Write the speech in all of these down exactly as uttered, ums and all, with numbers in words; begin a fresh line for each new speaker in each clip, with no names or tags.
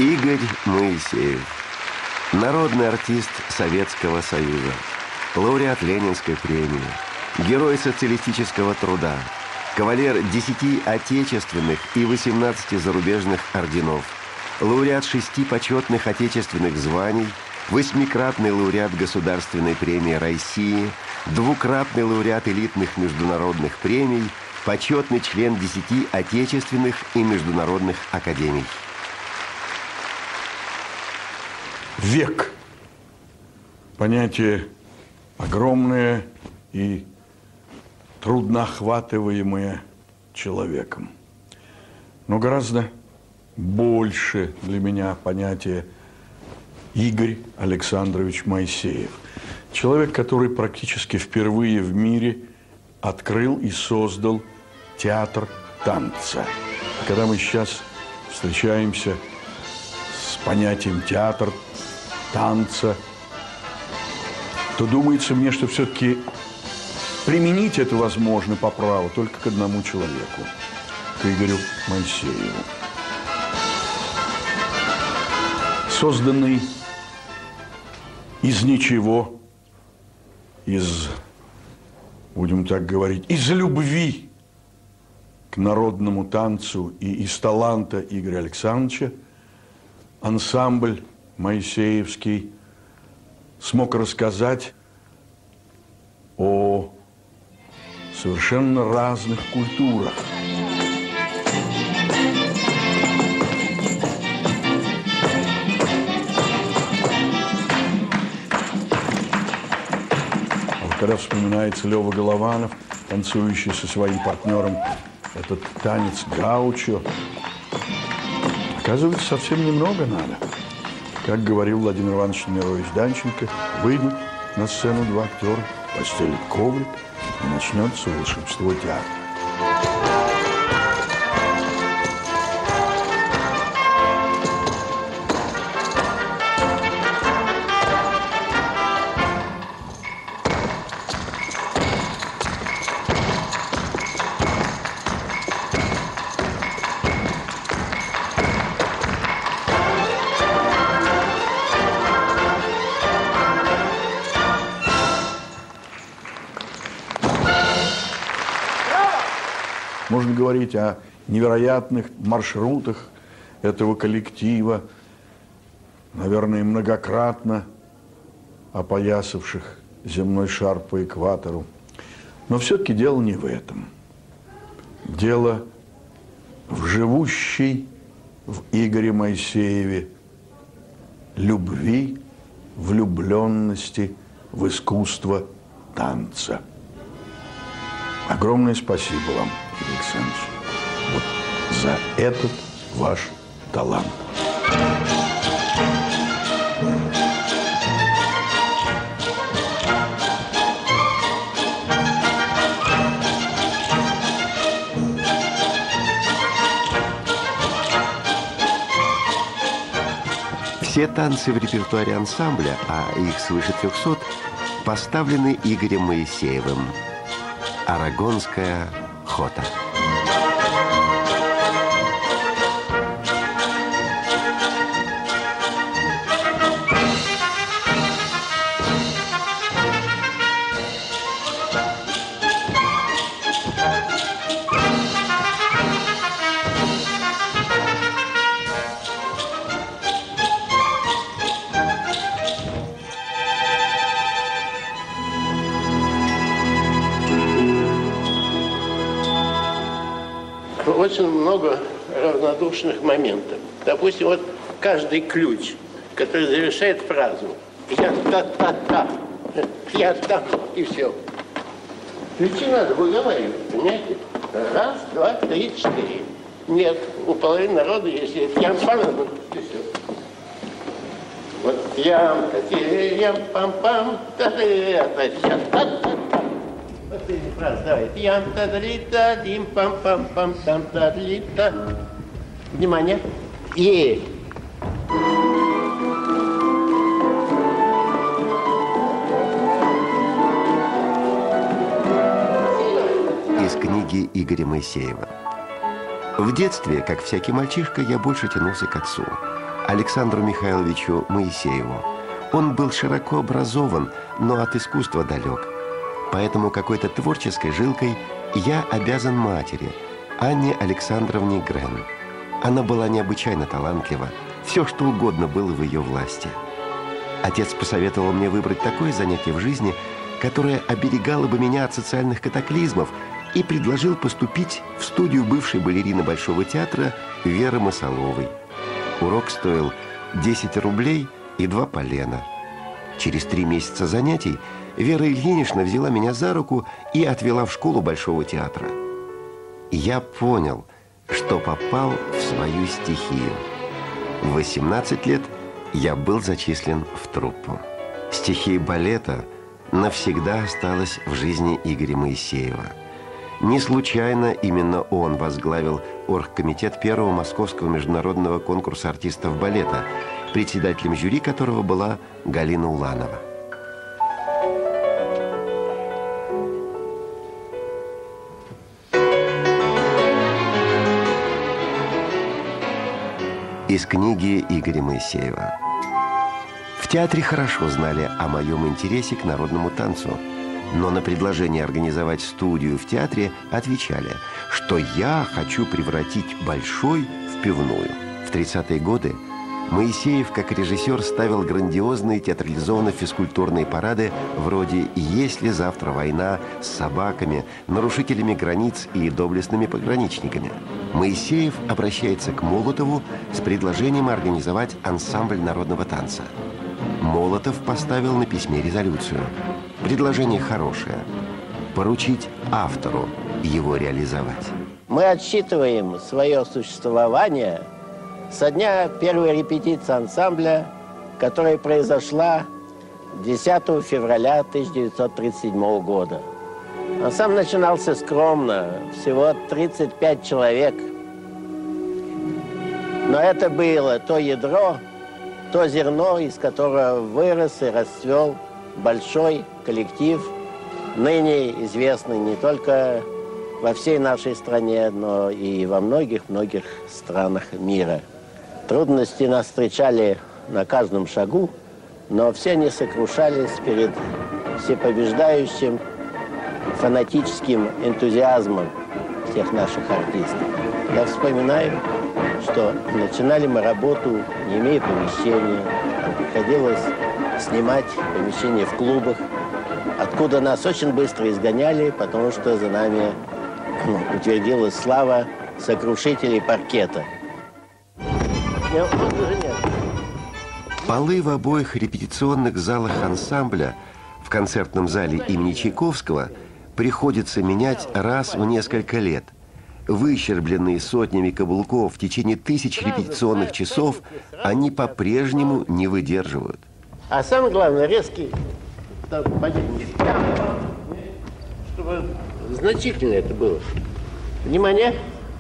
Игорь Моисеев. Народный артист Советского Союза. Лауреат Ленинской премии. Герой социалистического труда. Кавалер десяти отечественных и восемнадцати зарубежных орденов. Лауреат шести почетных отечественных званий. Восьмикратный лауреат Государственной премии России. Двукратный лауреат элитных международных премий. Почетный член десяти отечественных и международных академий.
Век. Понятие огромное и трудноохватываемое человеком. Но гораздо больше для меня понятие Игорь Александрович Моисеев. Человек, который практически впервые в мире открыл и создал театр танца. Когда мы сейчас встречаемся с понятием театр танца, то думается мне, что все-таки применить это возможно по праву только к одному человеку, к Игорю Моисееву. Созданный из ничего, из, будем так говорить, из любви к народному танцу и из таланта Игоря Александровича, ансамбль Моисеевский смог рассказать о совершенно разных культурах. А когда вспоминается Лёва Голованов, танцующий со своим партнером этот танец гаучо, оказывается, совсем немного надо. Как говорил Владимир Иванович Немирович Данченко, выйдут на сцену два актера, постелят коврик, и начнется волшебство театра. Можно говорить о невероятных маршрутах этого коллектива, наверное, многократно опоясавших земной шар по экватору. Но все-таки дело не в этом. Дело в живущей в Игоре Моисееве любви, влюбленности в искусство танца. Огромное спасибо вам, Игорь Александрович, вот за этот ваш талант.
Все танцы в репертуаре ансамбля, а их свыше трехсот, поставлены Игорем Моисеевым. Арагонская хота.
Очень много равнодушных моментов. Допустим, вот каждый ключ, который завершает фразу «я-та-та-та», «я-та», и все. Ключи надо выговаривать, понимаете? Раз, два, три, четыре. Нет, у половины народа, если это ям-пам, и все. Вот ям-та-ти-ям-пам-пам, та-та-та-та-та-та. Последний фраз, давайте. Ям-та-да-ли-та-дим-пам-пам-пам-там-та-ли-та. Внимание. И.
Из книги Игоря Моисеева. В детстве, как всякий мальчишка, я больше тянулся к отцу. Александру Михайловичу Моисееву. Он был широко образован, но от искусства далек. Поэтому какой-то творческой жилкой я обязан матери, Анне Александровне Грен. Она была необычайно талантлива, все что угодно было в ее власти. Отец посоветовал мне выбрать такое занятие в жизни, которое оберегало бы меня от социальных катаклизмов, и предложил поступить в студию бывшей балерины Большого театра Веры Масоловой. Урок стоил десять рублей и два полена. Через три месяца занятий Вера Ильинична взяла меня за руку и отвела в школу Большого театра. Я понял, что попал в свою стихию. В восемнадцать лет я был зачислен в труппу. Стихия балета навсегда осталась в жизни Игоря Моисеева. Не случайно именно он возглавил оргкомитет первого московского международного конкурса артистов балета, председателем жюри которого была Галина Уланова. Из книги Игоря Моисеева. В театре хорошо знали о моем интересе к народному танцу, но на предложение организовать студию в театре отвечали, что я хочу превратить Большой в пивную. В тридцатые годы Моисеев, как режиссер, ставил грандиозные театрализованно-физкультурные парады вроде «Есть ли завтра война» с собаками, нарушителями границ и доблестными пограничниками. Моисеев обращается к Молотову с предложением организовать ансамбль народного танца. Молотов поставил на письме резолюцию. Предложение хорошее. Поручить автору его реализовать.
Мы отсчитываем свое существование со дня первой репетиции ансамбля, которая произошла десятого февраля тысяча девятьсот тридцать седьмого года. Ансамбль начинался скромно, всего тридцать пять человек. Но это было то ядро, то зерно, из которого вырос и расцвел большой коллектив, ныне известный не только во всей нашей стране, но и во многих-многих странах мира. Трудности нас встречали на каждом шагу, но все они сокрушались перед всепобеждающим фанатическим энтузиазмом всех наших артистов. Я вспоминаю, что начинали мы работу, не имея помещения. Приходилось снимать помещение в клубах, откуда нас очень быстро изгоняли, потому что за нами утвердилась слава сокрушителей паркета.
Полы в обоих репетиционных залах ансамбля в концертном зале имени Чайковского приходится менять раз в несколько лет. Выщербленные сотнями каблуков в течение тысяч репетиционных часов, они по-прежнему не выдерживают.
А самое главное, резкий, чтобы значительно это было. Внимание!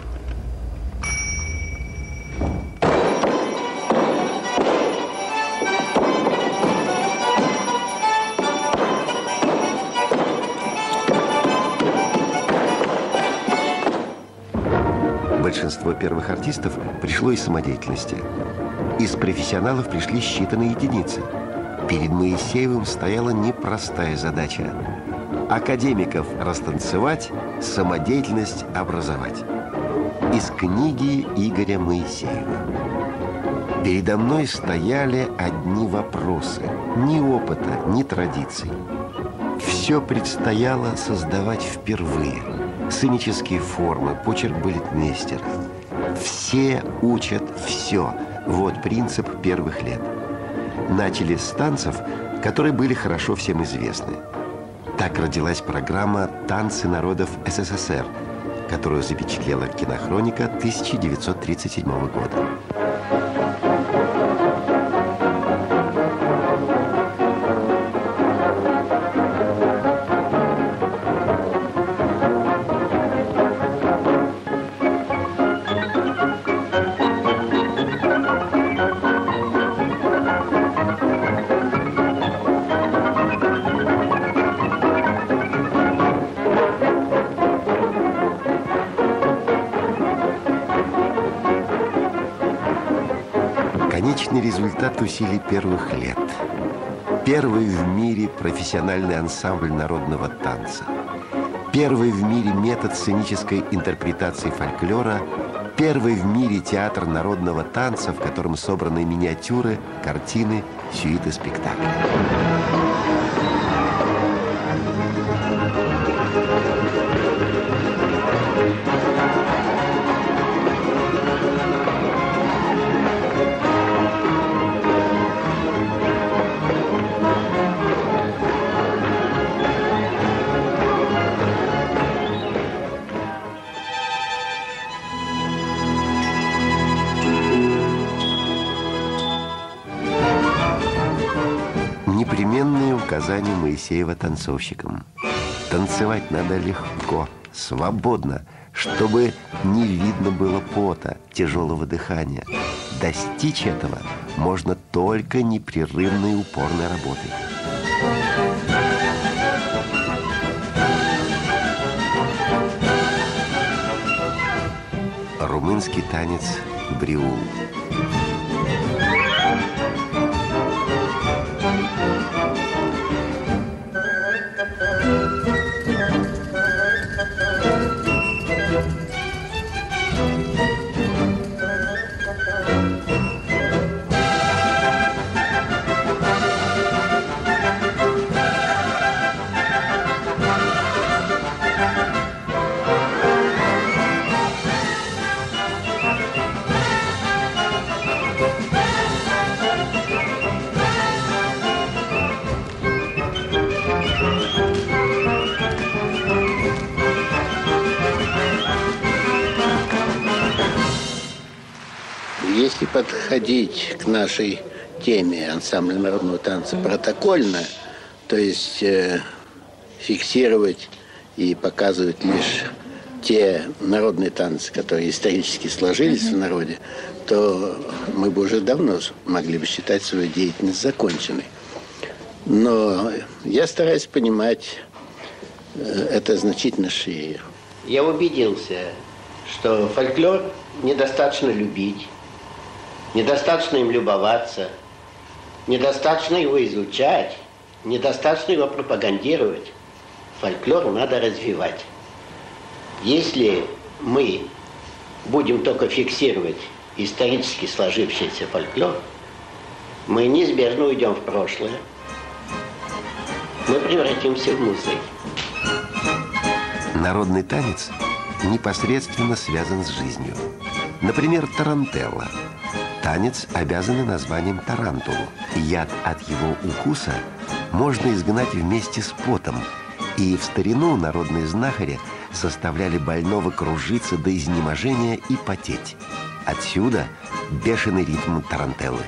Большинство первых артистов пришло из самодеятельности. Из профессионалов пришли считанные единицы. Перед Моисеевым стояла непростая задача – академиков растанцевать, самодеятельность образовать. Из книги Игоря Моисеева. Передо мной стояли одни вопросы. Ни опыта, ни традиций. Все предстояло создавать впервые. Сценические формы, почерк балетмейстера. Все учат все. Вот принцип первых лет. Начали с танцев, которые были хорошо всем известны. Так родилась программа «Танцы народов СССР», которую запечатлела кинохроника тысяча девятьсот тридцать седьмого года. Конечный результат усилий первых лет. Первый в мире профессиональный ансамбль народного танца. Первый в мире метод сценической интерпретации фольклора. Первый в мире театр народного танца, в котором собраны миниатюры, картины, сюиты спектакля. Непременные указания Моисеева танцовщикам. Танцевать надо легко, свободно, чтобы не видно было пота, тяжелого дыхания. Достичь этого можно только непрерывной упорной работой. Румынский танец бриул.
Если подходить к нашей теме ансамбля народного танца протокольно, то есть э, фиксировать и показывать лишь те народные танцы, которые исторически сложились в народе, то мы бы уже давно могли бы считать свою деятельность законченной. Но я стараюсь понимать э, это значительно шире. Я убедился, что фольклор недостаточно любить, недостаточно им любоваться, недостаточно его изучать, недостаточно его пропагандировать. Фольклор надо развивать. Если мы будем только фиксировать исторически сложившийся фольклор, мы неизбежно уйдем в прошлое. Мы превратимся в музей.
Народный танец непосредственно связан с жизнью. Например, тарантелла. Танец, обязанный названием тарантулу. Яд от его укуса можно изгнать вместе с потом. И в старину народные знахари заставляли больного кружиться до изнеможения и потеть. Отсюда бешеный ритм тарантеллы.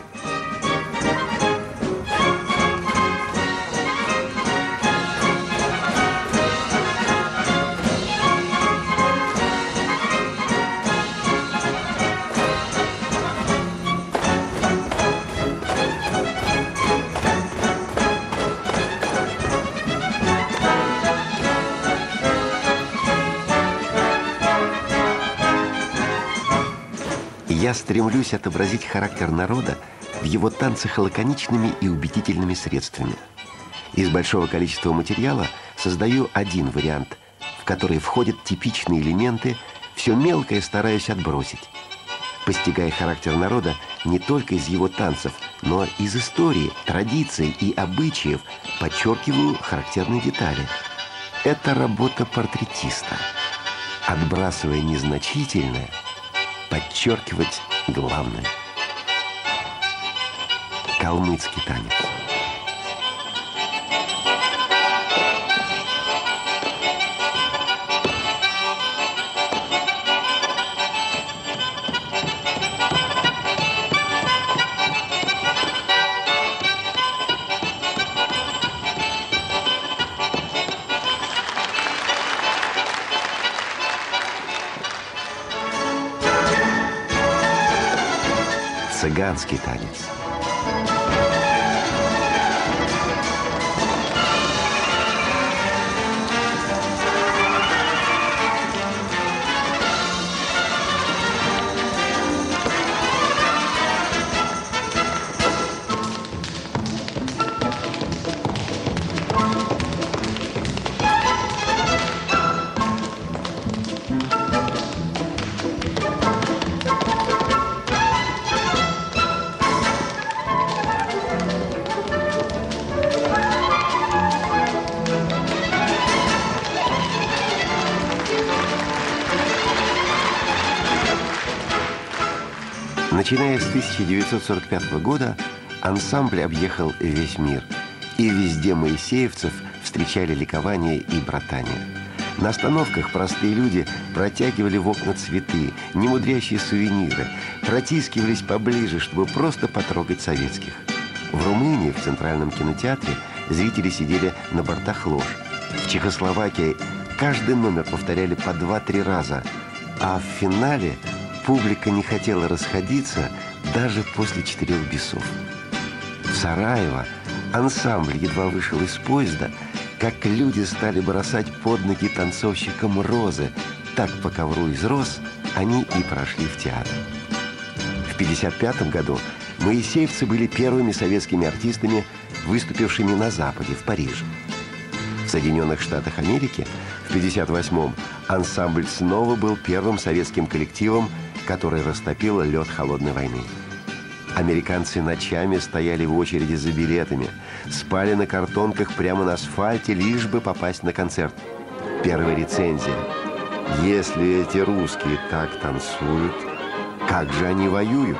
Я стремлюсь отобразить характер народа в его танцах лаконичными и убедительными средствами. Из большого количества материала создаю один вариант, в который входят типичные элементы, все мелкое стараюсь отбросить. Постигая характер народа не только из его танцев, но из истории, традиций и обычаев, подчеркиваю характерные детали. Это работа портретиста. Отбрасывая незначительное, подчеркивать главное. Калмыцкий танец. Цыганский танец. Начиная с тысяча девятьсот сорок пятого года ансамбль объехал весь мир. И везде моисеевцев встречали ликование и братание. На остановках простые люди протягивали в окна цветы, немудрящие сувениры, протискивались поближе, чтобы просто потрогать советских. В Румынии, в Центральном кинотеатре, зрители сидели на бортах лож. В Чехословакии каждый номер повторяли по два-три раза, а в финале публика не хотела расходиться даже после четырех бесов. В Сараево ансамбль едва вышел из поезда, как люди стали бросать под ноги танцовщикам розы. Так по ковру из роз они и прошли в театр. В пятьдесят пятом году моисеевцы были первыми советскими артистами, выступившими на Западе, в Париже. В Соединенных Штатах Америки в пятьдесят восьмом ансамбль снова был первым советским коллективом, который растопил лед холодной войны. Американцы ночами стояли в очереди за билетами, спали на картонках прямо на асфальте, лишь бы попасть на концерт. Первая рецензия. Если эти русские так танцуют, как же они воюют?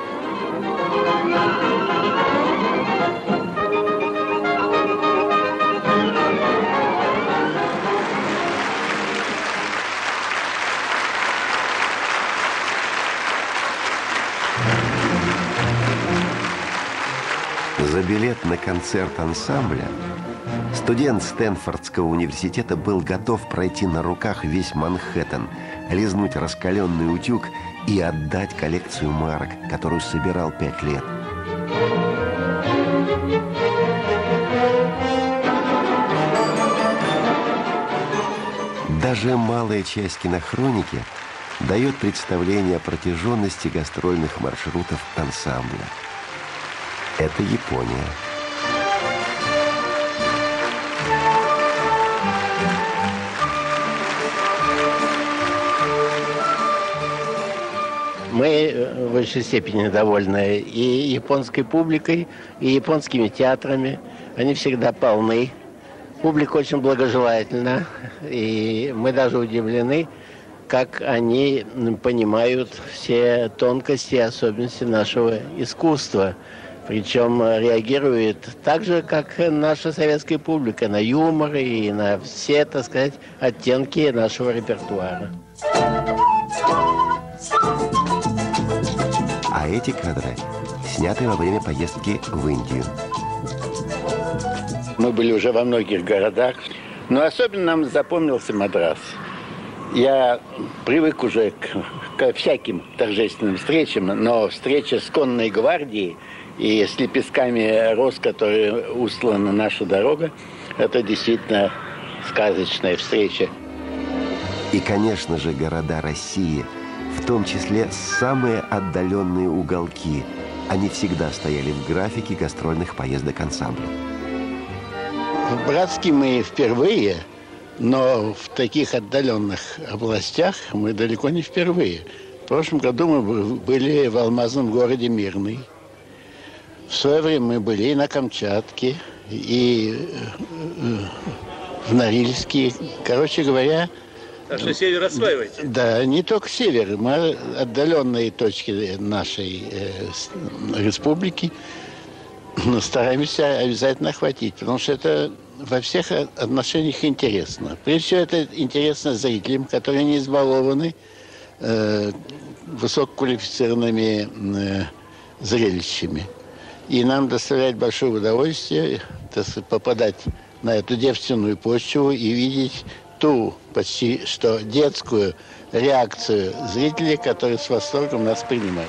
За билет на концерт ансамбля студент Стэнфордского университета был готов пройти на руках весь Манхэттен, лизнуть раскаленный утюг и отдать коллекцию марок, которую собирал пять лет. Даже малая часть кинохроники дает представление о протяженности гастрольных маршрутов ансамбля. Это Япония.
Мы в высшей степени довольны и японской публикой, и японскими театрами. Они всегда полны. Публика очень благожелательна. И мы даже удивлены, как они понимают все тонкости и особенности нашего искусства. Причем реагирует так же, как наша советская публика, на юмор и на все, так сказать, оттенки нашего репертуара.
А эти кадры сняты во время поездки в Индию.
Мы были уже во многих городах, но особенно нам запомнился Мадрас. Я привык уже к, к всяким торжественным встречам, но встреча с конной гвардией и с лепестками роз, которые устлана наша дорога, это действительно сказочная встреча.
И, конечно же, города России, в том числе самые отдаленные уголки, они всегда стояли в графике гастрольных поездок ансамбля.
В Братске мы впервые, но в таких отдаленных областях мы далеко не впервые. В прошлом году мы были в алмазном городе Мирный. В свое время мы были и на Камчатке, и в Норильске. Короче говоря...
Так что север осваиваете?
Да, не только север. Мы отдаленные точки нашей э, республики но стараемся обязательно охватить, потому что это во всех отношениях интересно. Прежде всего, это интересно зрителям, которые не избалованы э, высококвалифицированными э, зрелищами. И нам доставляет большое удовольствие попадать на эту девственную почву и видеть ту почти что детскую реакцию зрителей, которые с восторгом нас принимают.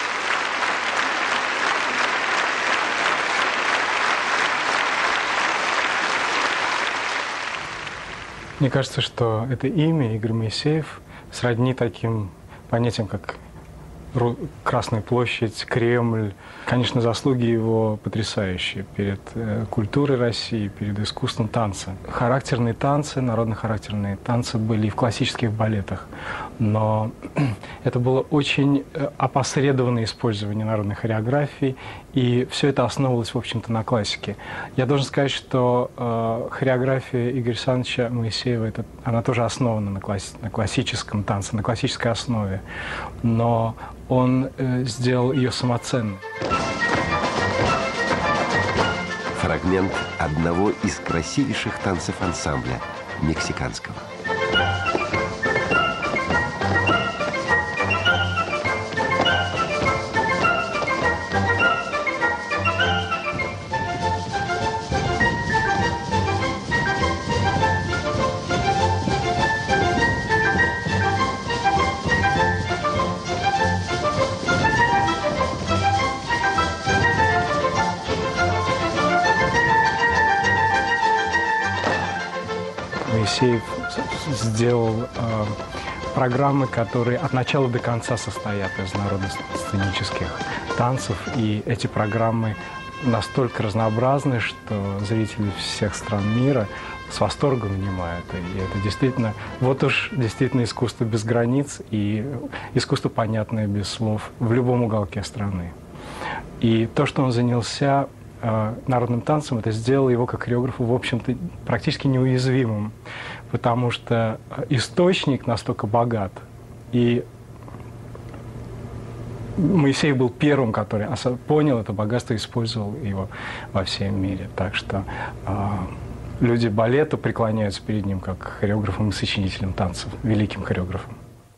Мне кажется, что это имя Игорь Моисеев сродни таким понятиям, как Красная площадь, Кремль. Конечно, заслуги его потрясающие перед культурой России, перед искусством танца. Характерные танцы, народно-характерные танцы были и в классических балетах, но это было очень опосредованное использование народной хореографии, и все это основывалось, в общем-то, на классике. Я должен сказать, что э, хореография Игоря Александровича Моисеева, это, она тоже основана на, класс, на классическом танце, на классической основе, но он э, сделал ее самоценной.
Фрагмент одного из красивейших танцев ансамбля мексиканского.
Моисеев сделал э, программы, которые от начала до конца состоят из народно-сценических танцев. И эти программы настолько разнообразны, что зрители всех стран мира с восторгом внимают. И это действительно, вот уж действительно искусство без границ и искусство, понятное без слов, в любом уголке страны. И то, что он занялся народным танцем, это сделало его как хореографа, в общем-то, практически неуязвимым, потому что источник настолько богат. И Моисей был первым, который понял это богатство и использовал его во всем мире. Так что э, люди балета преклоняются перед ним как хореографом и сочинителем танцев, великим хореографом.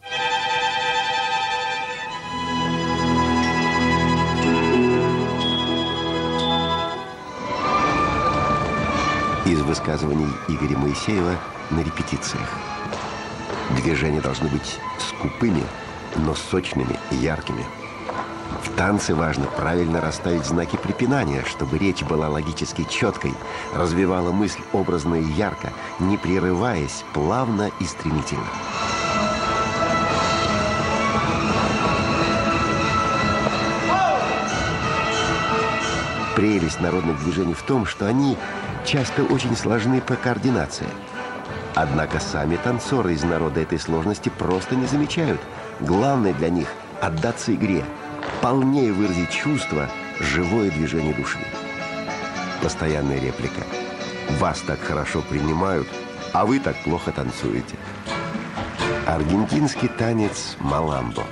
Из высказываний Игоря Моисеева на репетициях. Движения должны быть скупыми, но сочными и яркими. В танце важно правильно расставить знаки препинания, чтобы речь была логически четкой, развивала мысль образно и ярко, не прерываясь, плавно и стремительно. Прелесть народных движений в том, что они часто очень сложны по координации. Однако сами танцоры из народа этой сложности просто не замечают. Главное для них – отдаться игре, полнее выразить чувство, живое движение души. Постоянная реплика. Вас так хорошо принимают, а вы так плохо танцуете. Аргентинский танец маламбо.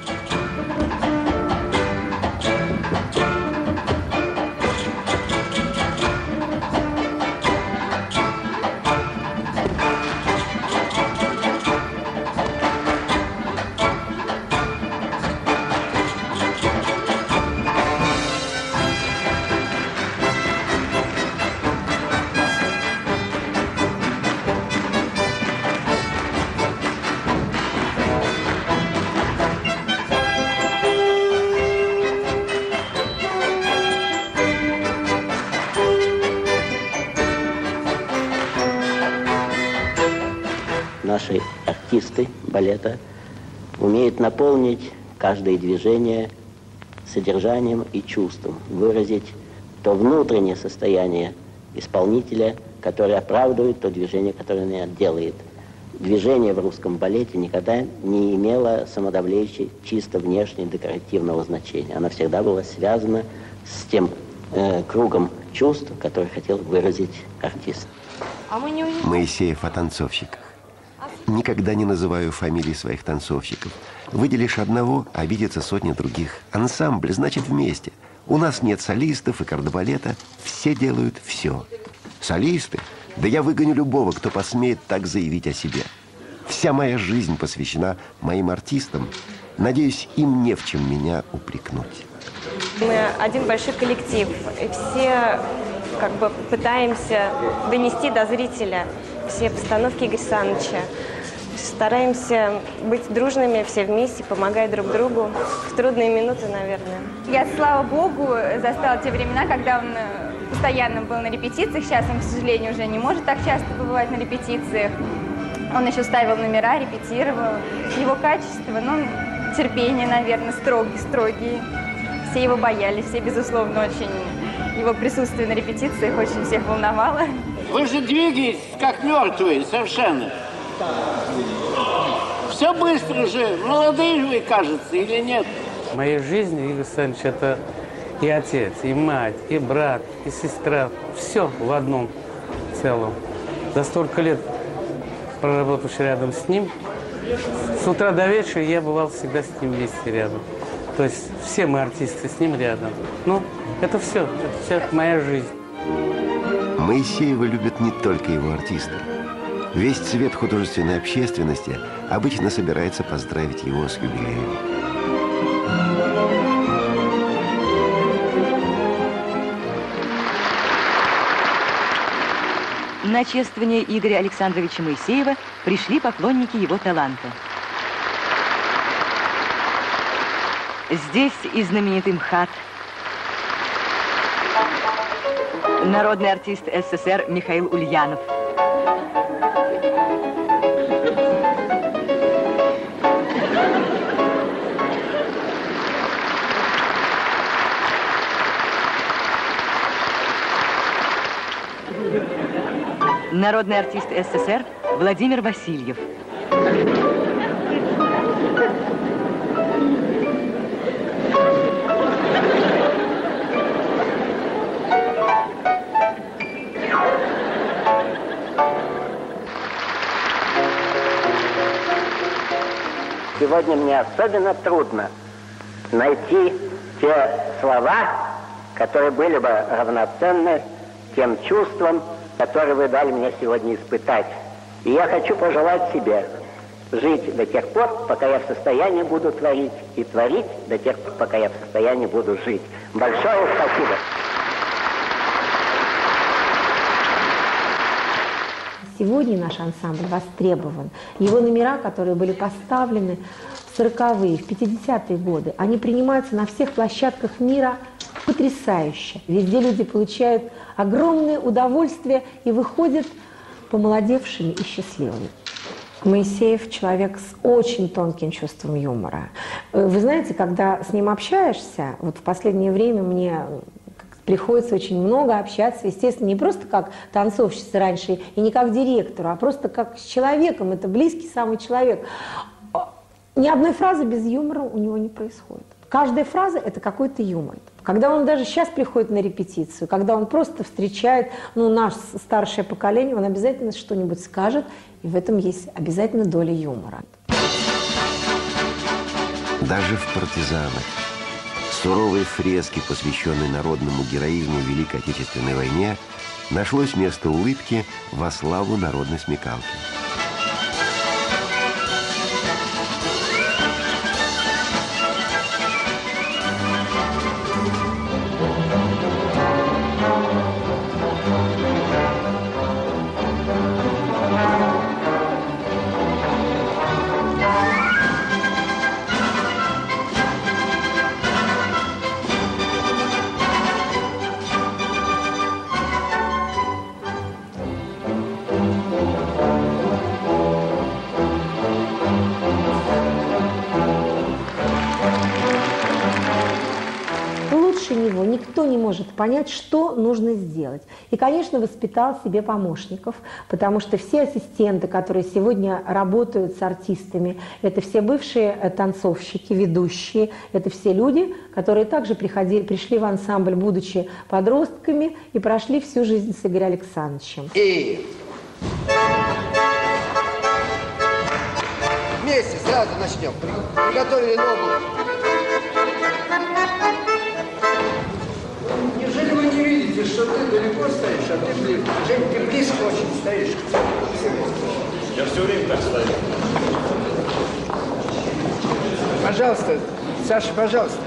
Наши артисты балета умеют наполнить каждое движение содержанием и чувством, выразить то внутреннее состояние исполнителя, которое оправдывает то движение, которое он делает. Движение в русском балете никогда не имело самодовлеющей, чисто внешне декоративного значения. Оно всегда было связано с тем э, кругом чувств, который хотел выразить артист.
Моисеев о танцовщиках. Никогда не называю фамилии своих танцовщиков. Выделишь одного, а видятся сотни других. Ансамбль значит вместе. У нас нет солистов и кардебалета. Все делают все. Солисты? Да я выгоню любого, кто посмеет так заявить о себе. Вся моя жизнь посвящена моим артистам. Надеюсь, им не в чем меня упрекнуть.
Мы один большой коллектив. И все как бы пытаемся донести до зрителя все постановки Игоря Саныча. Стараемся быть дружными, все вместе, помогая друг другу в трудные минуты, наверное.
Я, слава богу, застала те времена, когда он постоянно был на репетициях. Сейчас он, к сожалению, уже не может так часто побывать на репетициях. Он еще ставил номера, репетировал. Его качество, ну, терпение, наверное, строгие, строгие. Все его боялись, все, безусловно, очень... Его присутствие на репетициях очень всех волновало.
Вы же двигаетесь, как мертвые, совершенно. Все быстро же. Молодые вы, кажется, или нет?
В моей жизни Игорь Александрович – это и отец, и мать, и брат, и сестра. Все в одном целом. За столько лет, проработавший рядом с ним, с утра до вечера я бывал всегда с ним вместе рядом. То есть все мы артисты с ним рядом. Ну, это все, это все моя жизнь.
Моисеева любят не только его артисты. Весь цвет художественной общественности обычно собирается поздравить его с юбилеем.
На чествование Игоря Александровича Моисеева пришли поклонники его таланта. Здесь и знаменитый МХАТ, народный артист СССР Михаил Ульянов, народный артист СССР Владимир Васильев.
Сегодня мне особенно трудно найти те слова, которые были бы равноценны тем чувствам, которые вы дали мне сегодня испытать. И я хочу пожелать себе жить до тех пор, пока я в состоянии буду творить, и творить до тех пор, пока я в состоянии буду жить. Большое спасибо.
Сегодня наш ансамбль востребован. Его номера, которые были поставлены в сороковые, в пятидесятые годы, они принимаются на всех площадках мира потрясающе. Везде люди получают огромное удовольствие и выходят помолодевшими и счастливыми. Моисеев человек с очень тонким чувством юмора. Вы знаете, когда с ним общаешься, вот в последнее время мне приходится очень много общаться, естественно, не просто как танцовщица раньше и не как директору, а просто как с человеком, это близкий самый человек. Ни одной фразы без юмора у него не происходит. Каждая фраза – это какой-то юмор. Когда он даже сейчас приходит на репетицию, когда он просто встречает ну, наше старшее поколение, он обязательно что-нибудь скажет, и в этом есть обязательно доля юмора.
Даже в «Партизанах» суровые фрески, посвященные народному героизму в Великой Отечественной войне, нашлось место улыбки во славу народной смекалки.
Него никто не может понять, что нужно сделать. И, конечно, воспитал себе помощников, потому что все ассистенты, которые сегодня работают с артистами, это все бывшие танцовщики, ведущие, это все люди, которые также приходили, пришли в ансамбль, будучи подростками, и прошли всю жизнь с Игорем Александровичем.
И вместе сразу начнем. Приготовили ногу. Неужели вы не видите, что ты далеко стоишь, а ты близко? Жень, ты близко очень стоишь.
Я все время так стою.
Пожалуйста, Саша, пожалуйста.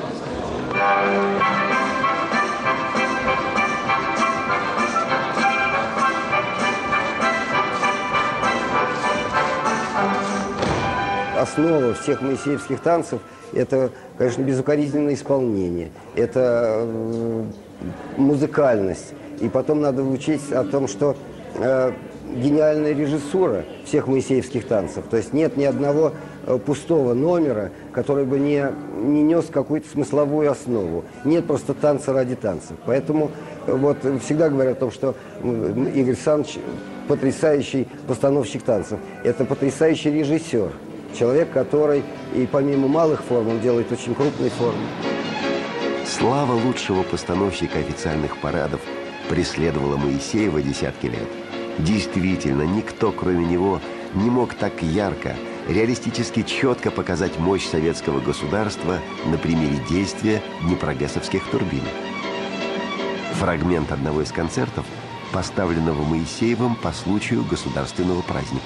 Основа всех моисеевских танцев – это, конечно, безукоризненное исполнение, это э, музыкальность. И потом надо учесть о том, что э, гениальная режиссура всех моисеевских танцев. То есть нет ни одного э, пустого номера, который бы не, не нес какую-то смысловую основу. Нет просто танца ради танцев. Поэтому э, вот, всегда говорят о том, что Игорь Александрович потрясающий постановщик танцев. Это потрясающий режиссер. Человек, который и помимо малых форм, он делает очень крупные формы.
Слава лучшего постановщика официальных парадов преследовала Моисеева десятки лет. Действительно, никто, кроме него, не мог так ярко, реалистически четко показать мощь советского государства на примере действия днепрогэсовских турбин. Фрагмент одного из концертов, поставленного Моисеевым по случаю государственного праздника.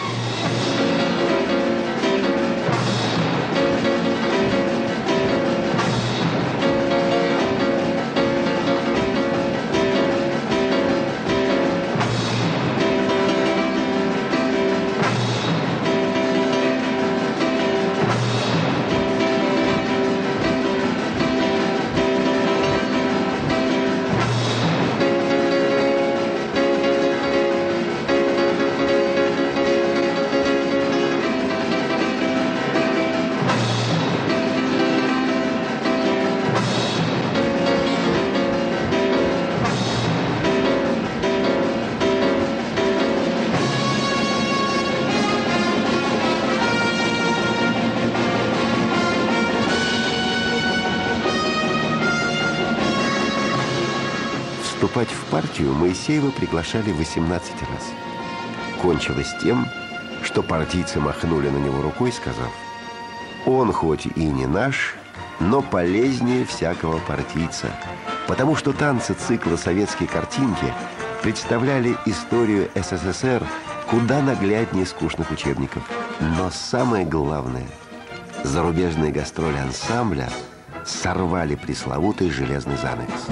Вступать в партию Моисеева приглашали восемнадцать раз. Кончилось тем, что партийцы махнули на него рукой, сказав: «Он хоть и не наш, но полезнее всякого партийца, потому что танцы цикла «Советские картинки» представляли историю СССР куда нагляднее скучных учебников. Но самое главное, зарубежные гастроли ансамбля сорвали пресловутый железный занавес».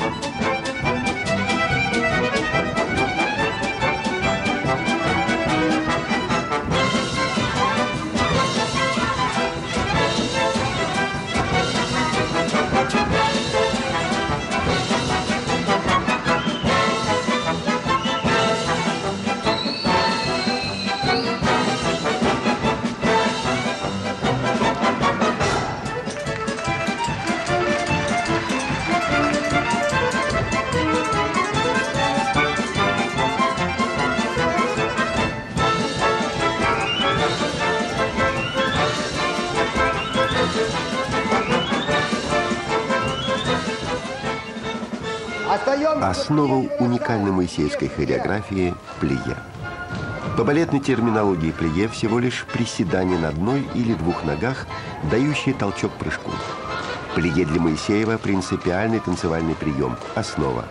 Основа уникальной моисеевской хореографии – плие. По балетной терминологии плие всего лишь приседание на одной или двух ногах, дающее толчок прыжку. Плие для Моисеева – принципиальный танцевальный прием, основа.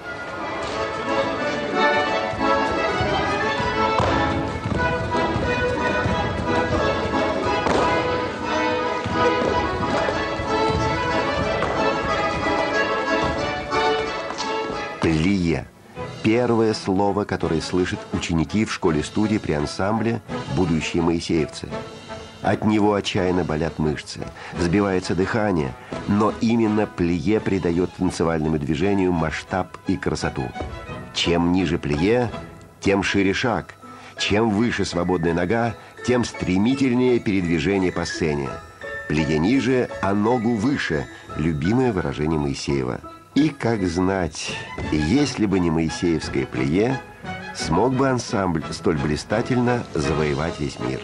Плие – первое слово, которое слышат ученики в школе-студии при ансамбле «Будущие моисеевцы». От него отчаянно болят мышцы, сбивается дыхание, но именно плие придает танцевальному движению масштаб и красоту. Чем ниже плие, тем шире шаг. Чем выше свободная нога, тем стремительнее передвижение по сцене. Плие ниже, а ногу выше – любимое выражение Моисеева. И как знать, если бы не моисеевское плие, смог бы ансамбль столь блистательно завоевать весь мир.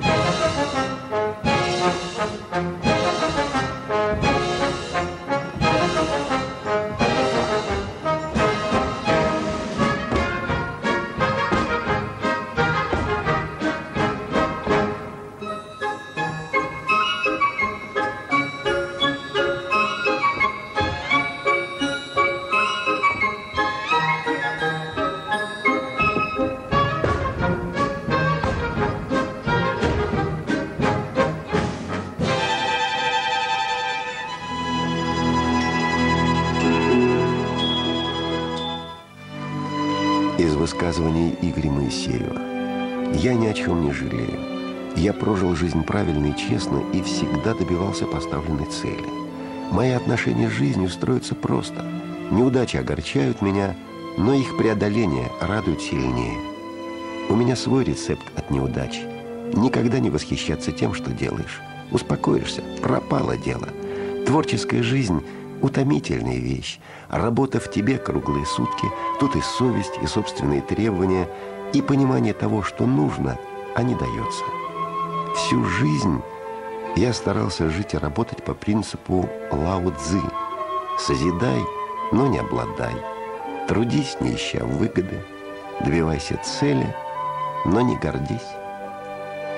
Из высказываний Игоря Моисеева. «Я ни о чем не жалею. Я прожил жизнь правильно и честно и всегда добивался поставленной цели. Мои отношения с жизнью строятся просто. Неудачи огорчают меня, но их преодоление радует сильнее. У меня свой рецепт от неудач. Никогда не восхищаться тем, что делаешь. Успокоишься, пропало дело. Творческая жизнь – утомительная вещь. Работа в тебе круглые сутки, тут и совесть, и собственные требования, и понимание того, что нужно, а не дается. Всю жизнь я старался жить и работать по принципу Лао Цзы. Созидай, но не обладай. Трудись, не ища выгоды. Добивайся цели, но не гордись.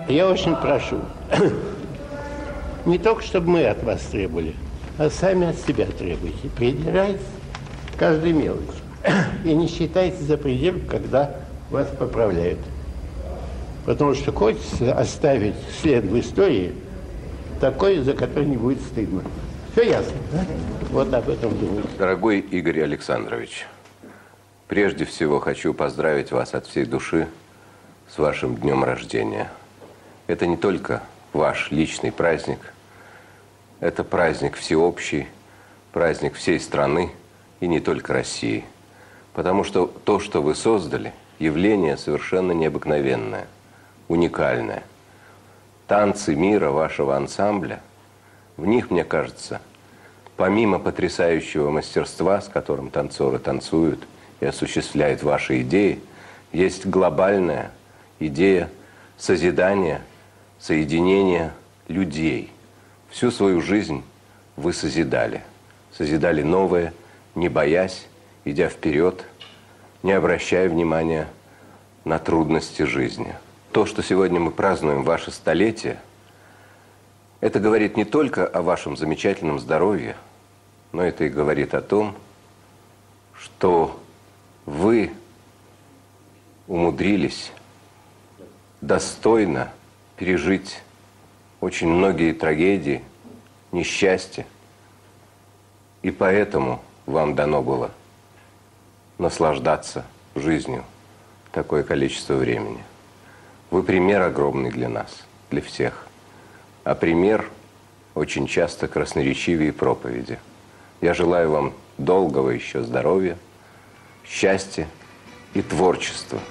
Я очень прошу, не только чтобы мы от вас требовали, а сами от себя требуйте. Придирайтесь к каждой мелочи. И не считайте за пределом, когда вас поправляют. Потому что хочется оставить след в истории такой, за который не будет стыдно. Все ясно, да? Вот об этом думаю.
Дорогой Игорь Александрович, прежде всего хочу поздравить вас от всей души с вашим днем рождения. Это не только ваш личный праздник, это праздник всеобщий, праздник всей страны и не только России. Потому что то, что вы создали, явление совершенно необыкновенное, уникальное. Танцы мира вашего ансамбля, в них, мне кажется, помимо потрясающего мастерства, с которым танцоры танцуют и осуществляют ваши идеи, есть глобальная идея созидания, соединения людей. Всю свою жизнь вы созидали. Созидали новое, не боясь, идя вперед, не обращая внимания на трудности жизни. То, что сегодня мы празднуем ваше столетие, это говорит не только о вашем замечательном здоровье, но это и говорит о том, что вы умудрились достойно пережить очень многие трагедии, несчастья, и поэтому вам дано было наслаждаться жизнью такое количество времени. Вы пример огромный для нас, для всех. А пример очень часто красноречивее проповеди. Я желаю вам долгого еще здоровья, счастья и творчества.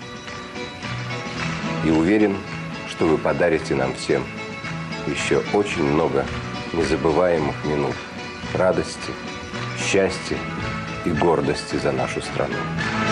И уверен, что вы подарите нам всем еще очень много незабываемых минут радости, счастья и гордости за нашу страну.